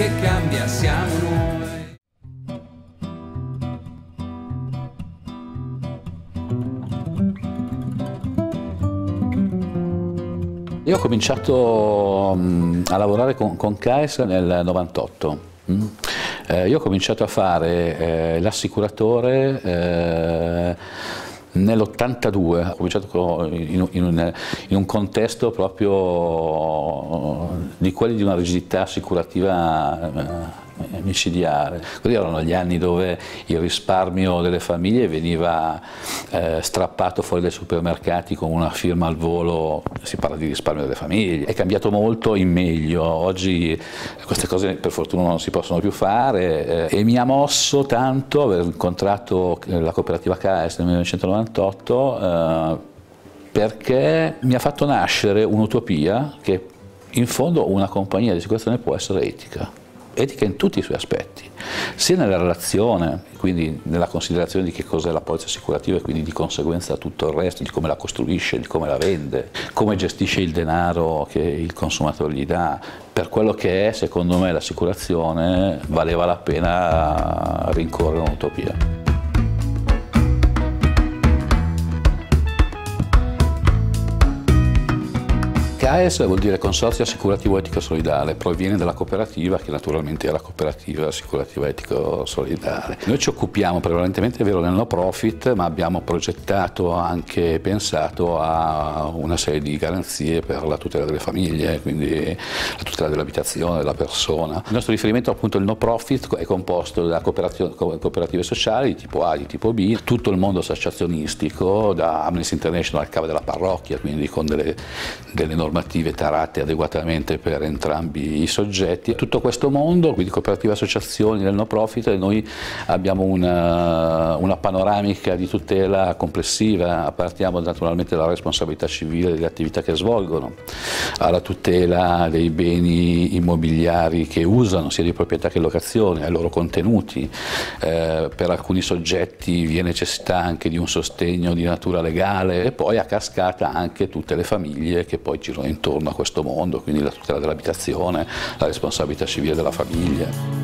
che cambia siamo noi. Io ho cominciato a lavorare con CAES nel 98. Io ho cominciato a fare l'assicuratore nell'82, ho cominciato in un contesto proprio di quelli di una rigidità assicurativa micidiale. Quelli erano gli anni dove il risparmio delle famiglie veniva strappato fuori dai supermercati con una firma al volo, si parla di risparmio delle famiglie. È cambiato molto in meglio, oggi queste cose per fortuna non si possono più fare e mi ha mosso tanto aver incontrato la cooperativa CAES nel 1998 perché mi ha fatto nascere un'utopia che in fondo una compagnia di assicurazione può essere etica in tutti i suoi aspetti, sia nella relazione, quindi nella considerazione di che cos'è la polizza assicurativa e quindi di conseguenza tutto il resto, di come la costruisce, di come la vende, come gestisce il denaro che il consumatore gli dà. Per quello che è, secondo me, l'assicurazione valeva la pena rincorrere un'utopia. CAES vuol dire Consorzio Assicurativo Etico Solidale, proviene dalla cooperativa che naturalmente è la cooperativa assicurativa etico solidale. Noi ci occupiamo prevalentemente, è vero, del no profit, ma abbiamo progettato anche pensato a una serie di garanzie per la tutela delle famiglie, quindi la tutela dell'abitazione, della persona. Il nostro riferimento appunto il no profit è composto da cooperative sociali di tipo A, di tipo B, tutto il mondo associazionistico, da Amnesty International al capo della parrocchia, quindi con delle normative tarate adeguatamente per entrambi i soggetti. Tutto questo mondo, quindi cooperative, associazioni del no profit, e noi abbiamo una panoramica di tutela complessiva. Partiamo naturalmente dalla responsabilità civile delle attività che svolgono, alla tutela dei beni immobiliari che usano, sia di proprietà che locazione, ai loro contenuti. Per alcuni soggetti vi è necessità anche di un sostegno di natura legale e poi a cascata anche tutte le famiglie che poi girano intorno a questo mondo, quindi la tutela dell'abitazione, la responsabilità civile della famiglia.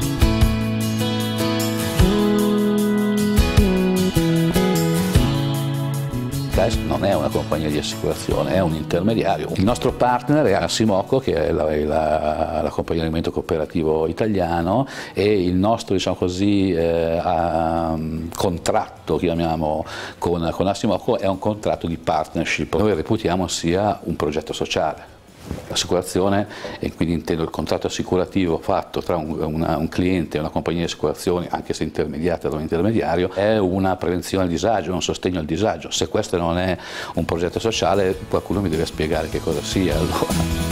CAES non è una compagnia di assicurazione, è un intermediario. Il nostro partner è Assimoco, che è l'accompagnamento cooperativo italiano, e il nostro, diciamo così, contratto, chiamiamo, con Assimoco è un contratto di partnership. Noi reputiamo sia un progetto sociale. L'assicurazione, e quindi intendo il contratto assicurativo fatto tra un cliente e una compagnia di assicurazioni, anche se intermediata da un intermediario, è una prevenzione al disagio, un sostegno al disagio. Se questo non è un progetto sociale, qualcuno mi deve spiegare che cosa sia allora.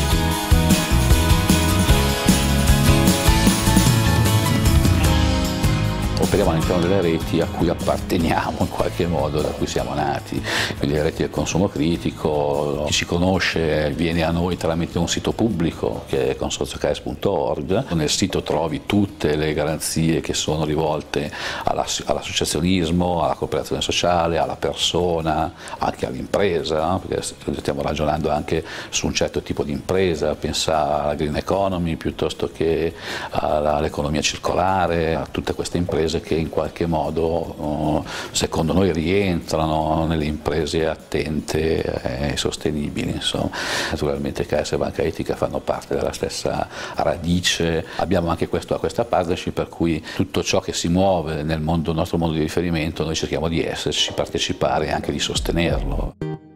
Operiamo all'interno delle reti a cui apparteniamo in qualche modo, da cui siamo nati, quindi le reti del consumo critico. Chi ci conosce viene a noi tramite un sito pubblico che è consorziocaes.org. Nel sito trovi tutte le garanzie che sono rivolte all'associazionismo, alla cooperazione sociale, alla persona, anche all'impresa, no? Perché stiamo ragionando anche su un certo tipo di impresa, pensa alla green economy piuttosto che all'economia circolare, a tutte queste imprese che in qualche modo secondo noi rientrano nelle imprese attente e sostenibili. Insomma. Naturalmente CAES e Banca Etica fanno parte della stessa radice, abbiamo anche questa partnership per cui tutto ciò che si muove nel nostro mondo di riferimento noi cerchiamo di esserci, partecipare e anche di sostenerlo.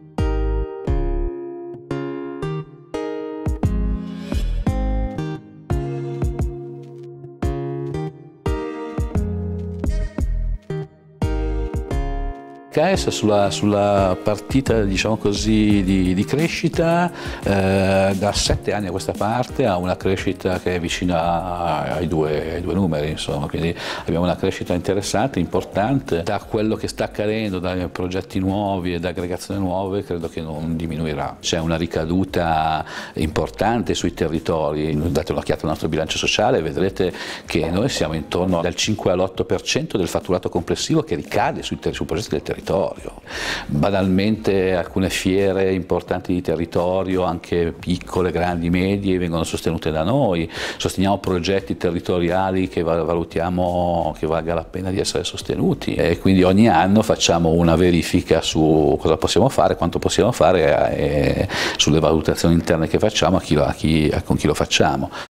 CAES sulla partita, diciamo così, di crescita da 7 anni a questa parte ha una crescita che è vicina ai due numeri, insomma, quindi abbiamo una crescita interessante, importante. Da quello che sta accadendo, dai progetti nuovi e da aggregazioni nuove, credo che non diminuirà. C'è una ricaduta importante sui territori. Date un'occhiata al nostro bilancio sociale e vedrete che noi siamo intorno dal 5 all'8% del fatturato complessivo che ricade sui progetti del territorio. territorio. Banalmente alcune fiere importanti di territorio, anche piccole, grandi, medie, vengono sostenute da noi, sosteniamo progetti territoriali che valutiamo che valga la pena di essere sostenuti e quindi ogni anno facciamo una verifica su cosa possiamo fare, quanto possiamo fare e sulle valutazioni interne che facciamo con chi lo facciamo.